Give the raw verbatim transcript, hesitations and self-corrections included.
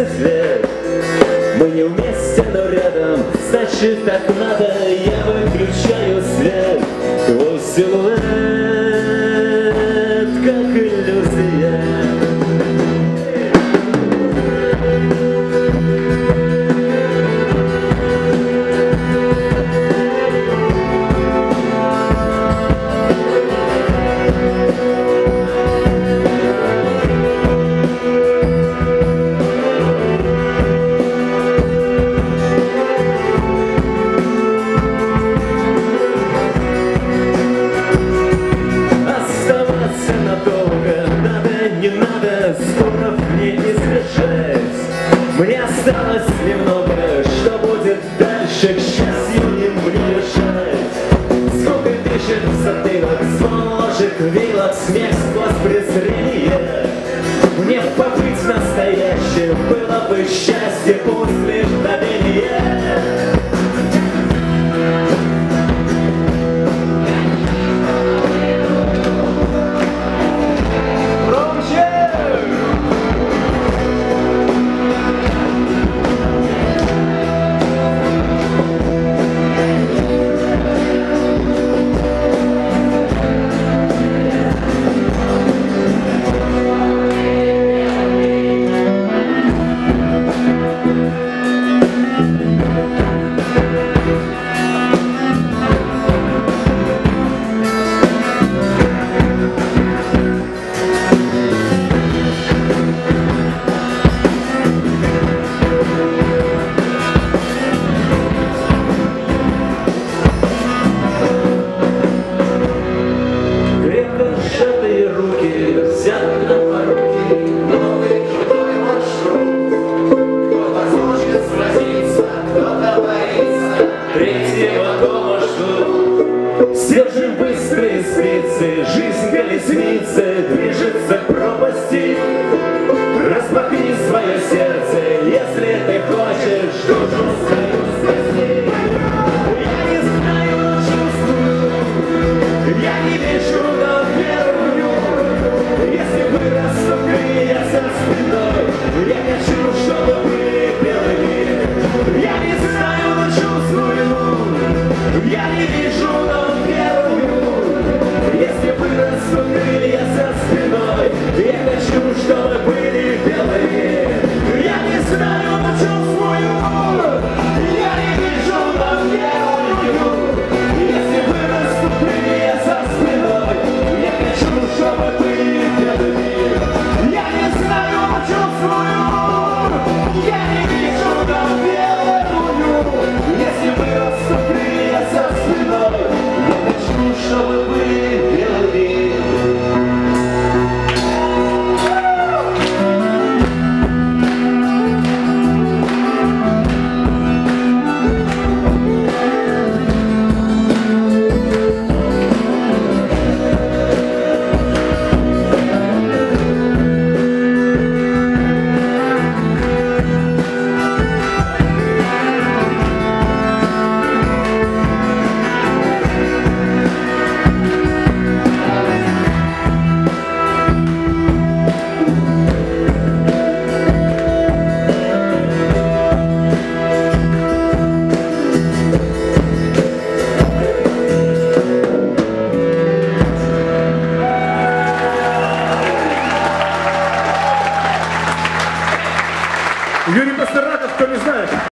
свет. Мы не вместе, но рядом, значит так надо. Я выключаю свет, твой силуэт, как иллюзия. Не надо споров мне избежать. Мне осталось немного, что будет дальше, к счастью не мне решать. Сколько дышит в затылок, звон ложек, вилок, смех сквозь презрение. Мне побыть настоящим было бы счастье, пусть лишь мгновение. Стержень быстрые спицы, жизнь колесницы, движется к пропасти. Распахни свое сердце, если ты хочешь душу свою спасти. Я не знаю, но чувствую, я не вижу, но верую. Если вырастут крылья за спиной, я хочу, чтобы были белыми. Я не знаю, но чувствую, я не вижу, но если вырастут крылья за спиной, я хочу, чтобы были белыми. Я не знаю, но чувствую, я не вижу, но верую. Если вырастут крылья за спиной, я хочу, чтобы были белыми. Я не знаю, но чувствую, я не вижу, но верую. Если вырастут крылья за спиной, я хочу, чтобы были Юрий Пастернаков, кто не знает.